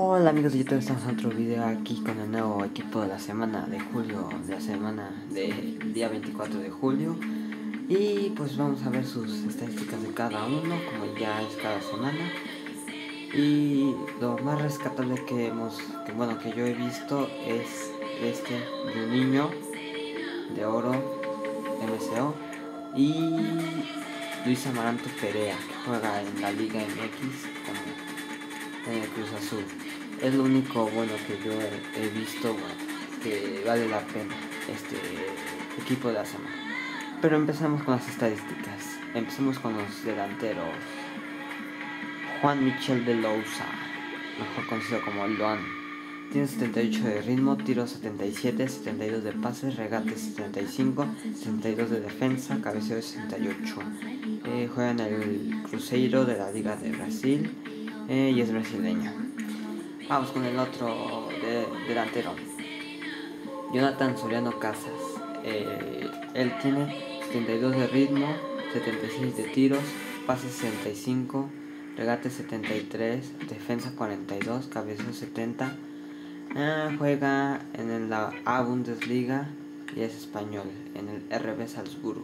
Hola amigos de YouTube, estamos en otro video aquí con el nuevo equipo de la semana de julio, de la semana del día 24 de julio. Y pues vamos a ver sus estadísticas de cada uno, como ya es cada semana. Y lo más rescatable que yo he visto es este de un niño de oro MCO y Luis Amaranto Perea, que juega en la Liga MX en el Cruz Azul. Es lo único bueno que yo he visto, que vale la pena este equipo de la semana. Pero empezamos con las estadísticas. Empecemos con los delanteros. Juan Michel de Lousa, mejor conocido como Luan, tiene 78 de ritmo, tiros 77, 72 de pases, regates 75, 72 de defensa, cabeceo 68. Juega en el Cruzeiro de la Liga de Brasil y es brasileño. Vamos con el otro delantero, Jonathan Soriano Casas. Él tiene 72 de ritmo, 76 de tiros, pases 65, regate 73, defensa 42, cabeceo 70. Juega en la A-Bundesliga y es español, en el RB Salzburgo.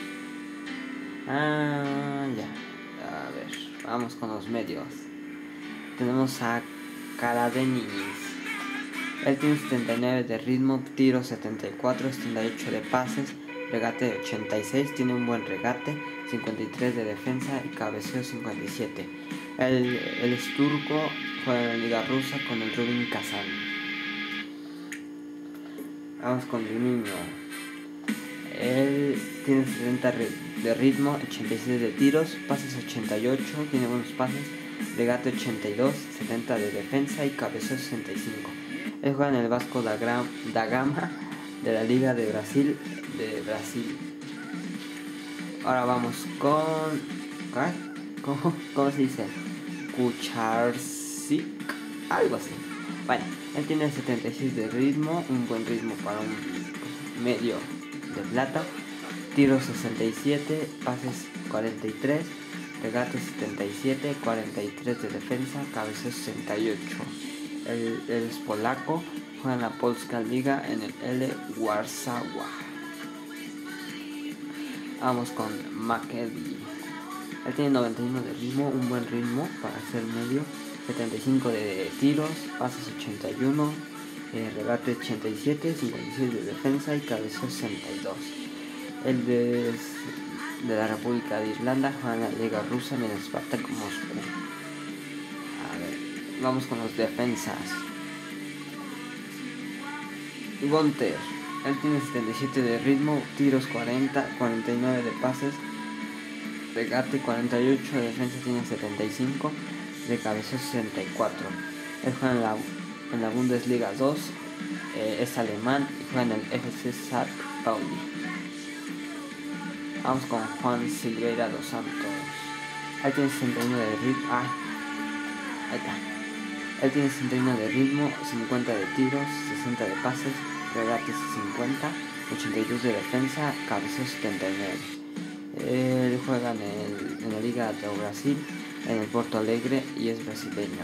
A ver, vamos con los medios. Tenemos a Caradenis. Él tiene 79 de ritmo, tiro 74, 78 de pases, regate 86, tiene un buen regate, 53 de defensa y cabeceo 57. Él es turco, juega en la liga rusa con el Rubin Kazan. Vamos con el niño. Él tiene 70 de ritmo, 86 de tiros, pases 88, tiene buenos pases, regate 82, 70 de defensa y cabeceo 65. Él juega en el Vasco da Gama de la Liga de Brasil. Ahora vamos con... ¿Cómo se dice? Kucharczyk, algo así. Bueno, él tiene 76 de ritmo, un buen ritmo para un medio de plata. Tiros 67, pases 43, regate 77, 43 de defensa, cabeceo 68. Él es polaco, juega en la Polska Liga en el L Warszawa. Vamos con Makedi. Él tiene 91 de ritmo, un buen ritmo para ser medio, 75 de tiros, pases 81, regate 87, 56 de defensa y cabeceo 62. Él es de la República de Irlanda, juega en la Liga Rusa en el Spartak Moscú. A ver, vamos con los defensas. Gunter. Él tiene 77 de ritmo, tiros 40, 49 de pases, regate 48, de defensa tiene 75, de cabeceo 64. Él juega en la Bundesliga 2, es alemán y juega en el FC St. Pauli. Vamos con Juan Silveira dos Santos. Él tiene 61 de ritmo. Ahí está. Él tiene 61 de ritmo, 50 de tiros, 60 de pases, regates 50, 82 de defensa, cabeceo 79. Él juega en la Liga de Brasil, en el Porto Alegre y es brasileño.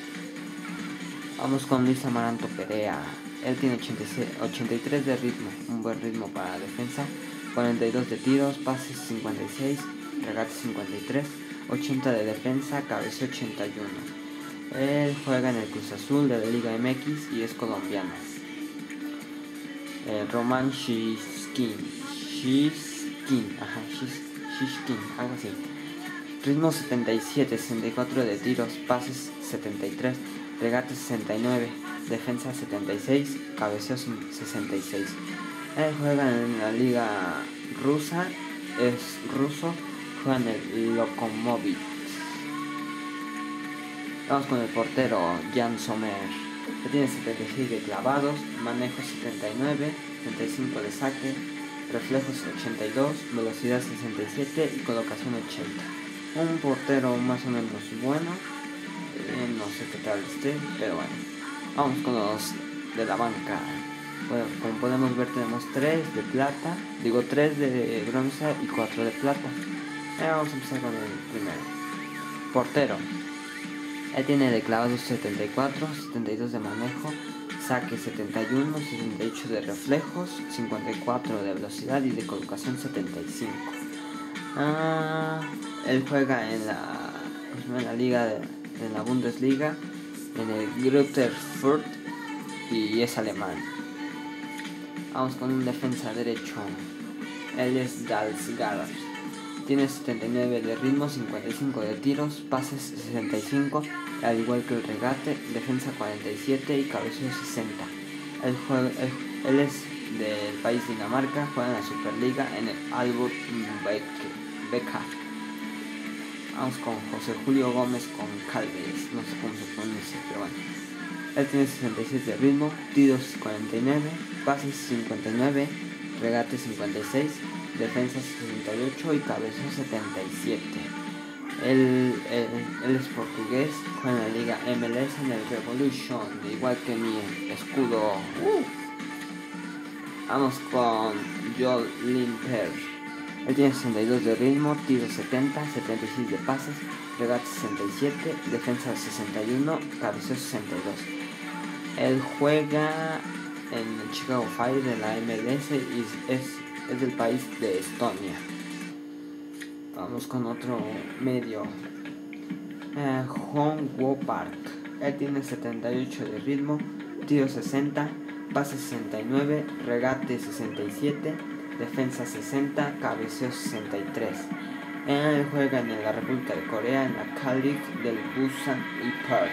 Vamos con Luis Amaranto Perea. Él tiene 83 de ritmo, un buen ritmo para defensa, 42 de tiros, pases 56, regate 53, 80 de defensa, cabeceo 81. Él juega en el Cruz Azul de la Liga MX y es colombiano. Roman Shishkin, algo así. Ritmo 77, 64 de tiros, pases 73, regate 69, defensa 76, cabeceo 66. Él juega en la liga rusa, es ruso, juega en el Lokomotiv. Vamos con el portero Jan Sommer. Él tiene 76 de clavados, manejo 79, 35 de saque, reflejos 82, velocidad 67 y colocación 80. Un portero más o menos bueno, no sé qué tal esté, pero bueno. Vamos con los de la banca. Bueno, como podemos ver tenemos 3 de plata, 3 de bronce y 4 de plata. Vamos a empezar con el primero. Portero. Él tiene de clavado 74, 72 de manejo, saque 71, 78 de reflejos, 54 de velocidad y de colocación 75. Él juega en la liga en la Bundesliga, en el Greuther Fürth, y es alemán. Vamos con un defensa derecho. Él es Dalsgaard. Tiene 79 de ritmo, 55 de tiros, pases 65, al igual que el regate, defensa 47 y cabeceo 60. Él es del país Dinamarca, juega en la Superliga en el Albert Becker. Vamos con José Julio Gómez con Calves, no sé cómo se pronuncia, pero bueno. Él tiene 66 de ritmo, tiros 49, pases 59, regate 56, defensa 68 y cabezón 77. Él es portugués, juega en la liga MLS en el Revolution, igual que mi escudo. Vamos con Joel Limper. Él tiene 62 de ritmo, tiros 70, 76 de pases, regate 67, defensa 61, cabeceo 62. Él juega en el Chicago Fire de la MLS y es del país de Estonia. Vamos con otro medio. Hong Wo Park. Él tiene 78 de ritmo, tiro 60, pase 69, regate 67, defensa 60, cabeceo 63. Él juega en la República de Corea, en la K-League del Busan y Park.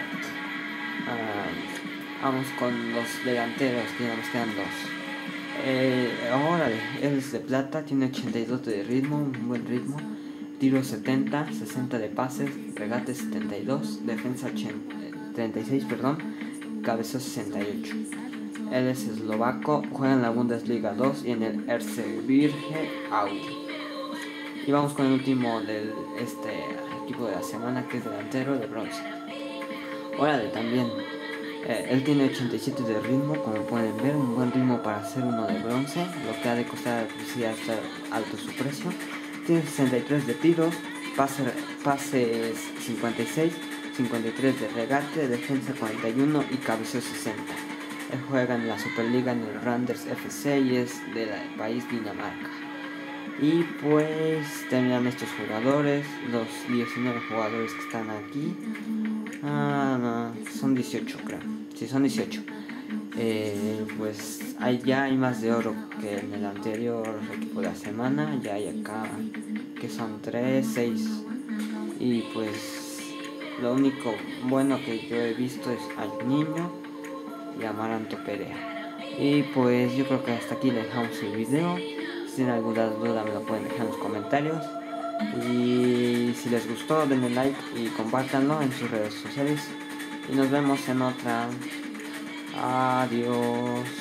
Vamos con los delanteros, que ya nos quedan dos. Órale, él es de plata, tiene 82 de ritmo, un buen ritmo, tiro 70, 60 de pases, regate 72, defensa 36, cabeceo 68. Él es eslovaco, juega en la Bundesliga 2 y en el Erzgebirge Aue. Y vamos con el último del equipo de la semana, que es delantero de bronce. Órale, también. Él tiene 87 de ritmo, como pueden ver, un buen ritmo para ser uno de bronce, lo que ha de costar estar alto su precio. Tiene 63 de tiros, pases 56, 53 de regate, defensa 41 y cabeceo 60. Él juega en la Superliga en el Randers FC y es del país Dinamarca. Y pues terminan estos jugadores, los 19 jugadores que están aquí. No, son 18 creo. Sí, son 18. Pues ya hay más de oro que en el anterior equipo de la semana. Ya hay acá que son 3, 6. Y pues lo único bueno que yo he visto es al Niño y Amaranto Perea. Y pues yo creo que hasta aquí le dejamos el video. Si tienen alguna duda me lo pueden dejar en los comentarios. Y si les gustó denle like y compártanlo en sus redes sociales. Y nos vemos en otra. Adiós.